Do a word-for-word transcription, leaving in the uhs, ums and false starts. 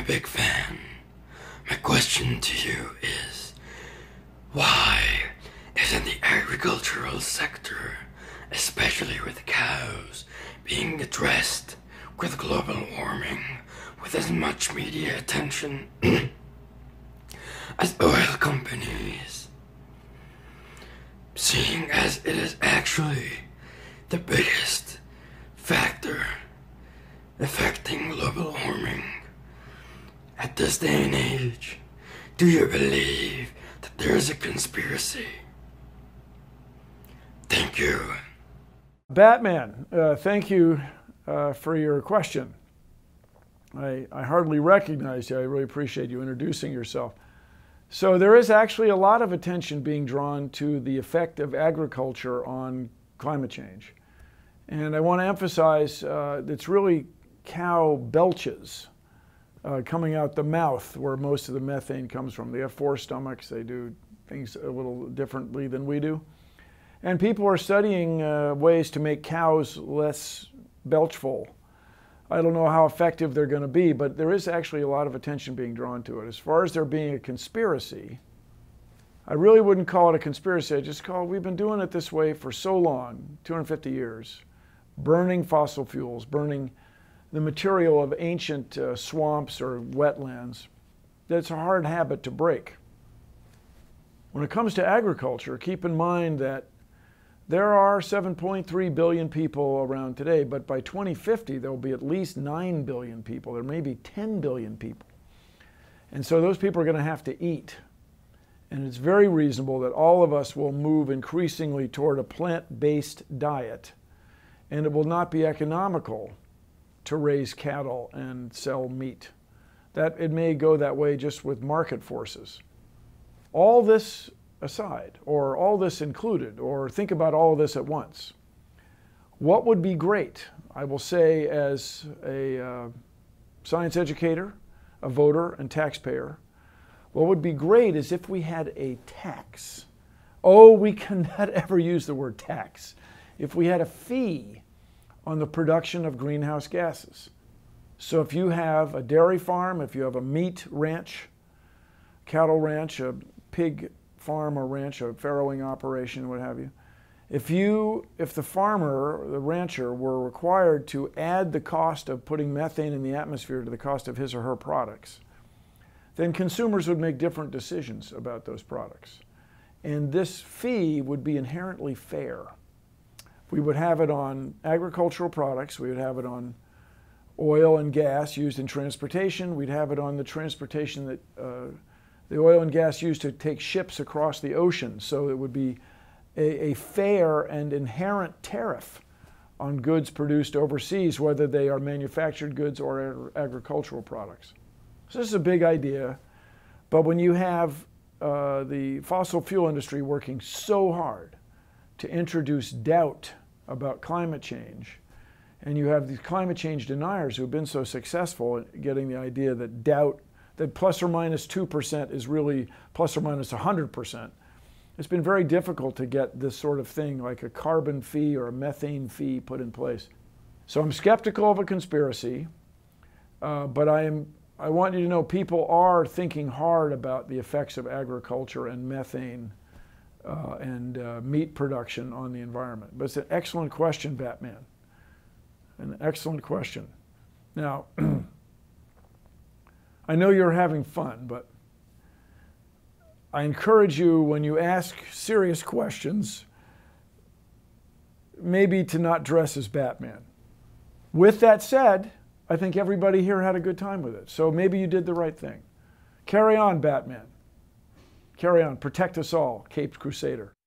big fan. My question to you is, why isn't the agricultural sector, especially with cows, being addressed with global warming with as much media attention as oil companies, seeing as it is actually the biggest factor affecting global warming at this day and age? Do you believe that there is a conspiracy? Thank you. Batman, uh, thank you uh, for your question. I, I hardly recognize you. I really appreciate you introducing yourself. So there is actually a lot of attention being drawn to the effect of agriculture on climate change. And I want to emphasize uh, it's really cow belches uh, coming out the mouth where most of the methane comes from. They have four stomachs. They do things a little differently than we do. And people are studying uh, ways to make cows less belchful. I don't know how effective they're going to be, but there is actually a lot of attention being drawn to it. As far as there being a conspiracy, I really wouldn't call it a conspiracy. I just call it, we've been doing it this way for so long, two hundred fifty years, burning fossil fuels, burning the material of ancient uh, swamps or wetlands. That's a hard habit to break. When it comes to agriculture, keep in mind that there are seven point three billion people around today, but by twenty fifty, there will be at least nine billion people. There may be ten billion people. And so those people are going to have to eat. And it's very reasonable that all of us will move increasingly toward a plant-based diet. And it will not be economical to raise cattle and sell meat. That it may go that way just with market forces. All this aside, or all this included, or think about all of this at once. What would be great, I will say as a uh, science educator, a voter, and taxpayer, what would be great is if we had a tax. Oh, we cannot ever use the word tax. If we had a fee on the production of greenhouse gases. So if you have a dairy farm, if you have a meat ranch, cattle ranch, a pig farm or ranch, a farrowing operation, what have you. If you, if the farmer, the rancher, were required to add the cost of putting methane in the atmosphere to the cost of his or her products, then consumers would make different decisions about those products. And this fee would be inherently fair. We would have it on agricultural products, we would have it on oil and gas used in transportation, we'd have it on the transportation that uh, the oil and gas used to take ships across the ocean. So it would be a, a fair and inherent tariff on goods produced overseas, whether they are manufactured goods or ag agricultural products. So this is a big idea, but when you have uh, the fossil fuel industry working so hard to introduce doubt about climate change, and you have these climate change deniers who have been so successful at getting the idea that doubt that plus or minus two percent is really plus or minus one hundred percent. It's been very difficult to get this sort of thing like a carbon fee or a methane fee put in place. So I'm skeptical of a conspiracy, uh, but I am, I want you to know people are thinking hard about the effects of agriculture and methane uh, and uh, meat production on the environment. But it's an excellent question, Batman. An excellent question. Now, I know you're having fun, but I encourage you when you ask serious questions, maybe to not dress as Batman. With that said, I think everybody here had a good time with it. So maybe you did the right ththing. Carry on, Batman. Carry on. Protect us all, Caped Crusader.